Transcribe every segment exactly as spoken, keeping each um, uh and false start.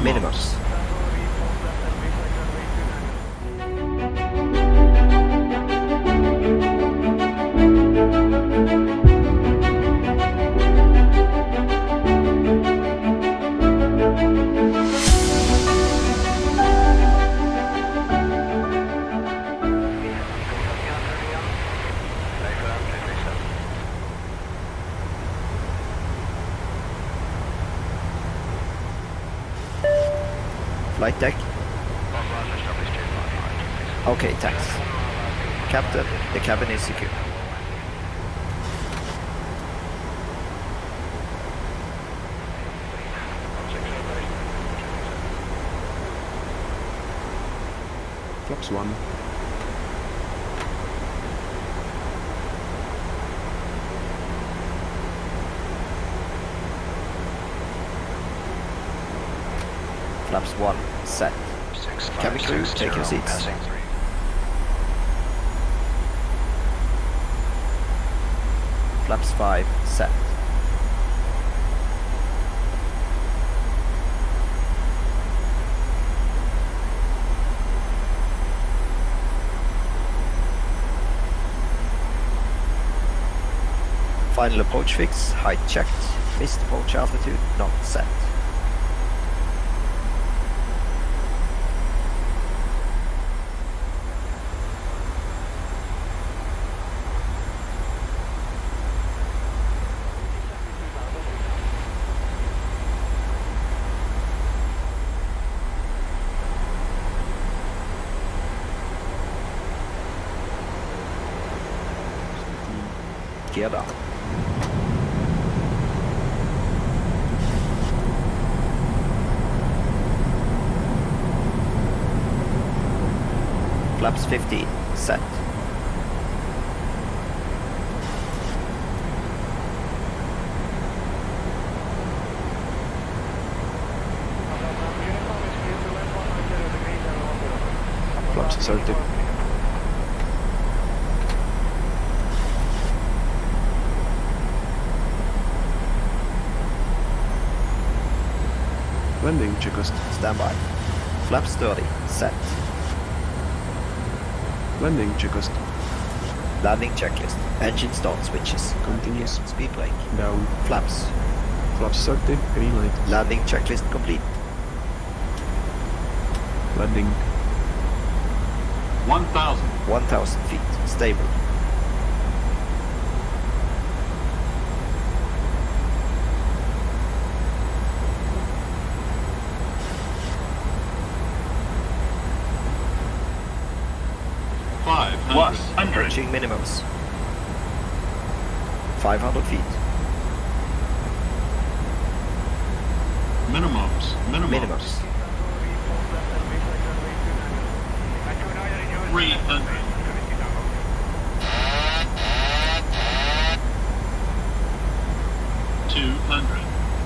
Minimums. Flight deck. Okay, thanks. Captain, the cabin is secure. Flaps one. Flaps one, set. Cabin crew, take your seats. Flaps five, set. Final approach fix, height checked. Missed approach altitude, not set. Gear down. Flaps fifteen, set. Flaps thirty. Landing checklist. Standby. Flaps thirty, set. Landing checklist. Landing checklist. Engine start switches. Continuous. Speed brake. Down. Flaps. Flaps thirty. Green light. Landing checklist complete. Landing. one thousand. one thousand feet. Stable. five hundred. Approaching minimums. five hundred feet. Minimums. Minimums. Minimums. three hundred. two hundred.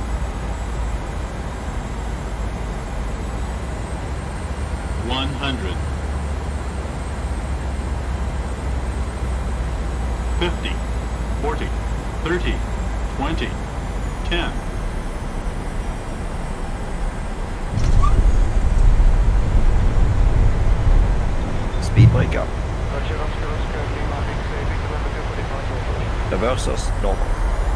one hundred. fifty. forty. thirty. twenty. ten. Speed brake up. Reversers normal.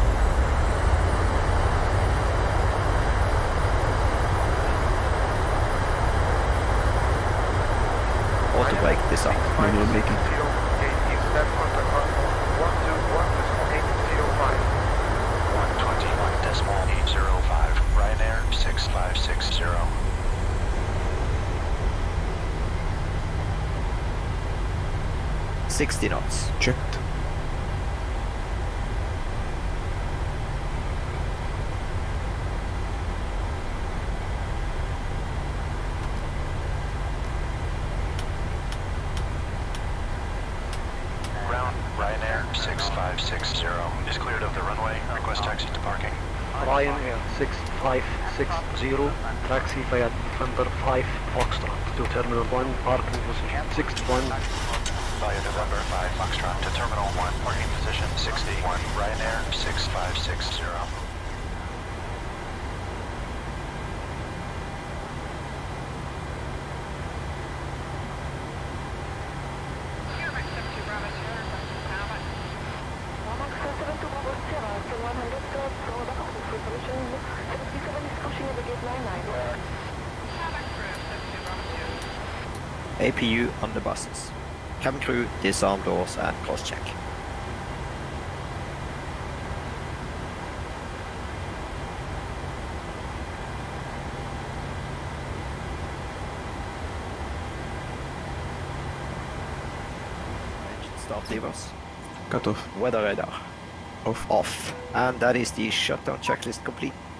Auto brake this up. Manual braking. one twenty-one decimal eight zero five. Ryanair six five six zero. sixty knots. Checked. Ground Ryanair six five six zero is cleared of the runway. Request taxi to parking. Ryanair six five six zero, taxi via November five Foxtrot to Terminal one, parking position sixty-one. Via November five Foxtrot to Terminal one, parking position sixty-one. Ryanair six five six zero. A P U on the buses. Cabin crew, disarm doors and cross-check. Engine start levers. Cut off. Weather radar Off. off. And that is the shutdown checklist complete.